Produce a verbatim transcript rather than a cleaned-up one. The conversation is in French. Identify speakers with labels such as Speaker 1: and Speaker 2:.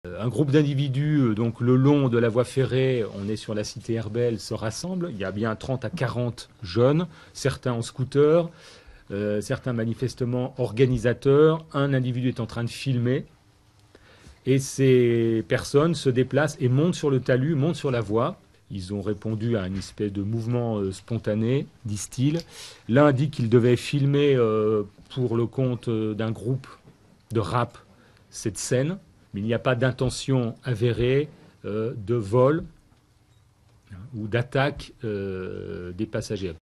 Speaker 1: Un groupe d'individus, donc le long de la voie ferrée, on est sur la cité Herbel, se rassemble. Il y a bien trente à quarante jeunes, certains en scooter, euh, certains manifestement organisateurs. Un individu est en train de filmer. Et ces personnes se déplacent et montent sur le talus, montent sur la voie. Ils ont répondu à une espèce de mouvement euh, spontané, disent-ils. L'un dit qu'il devait filmer euh, pour le compte euh, d'un groupe de rap cette scène, mais il n'y a pas d'intention avérée euh, de vol, hein, ou d'attaque euh, des passagers.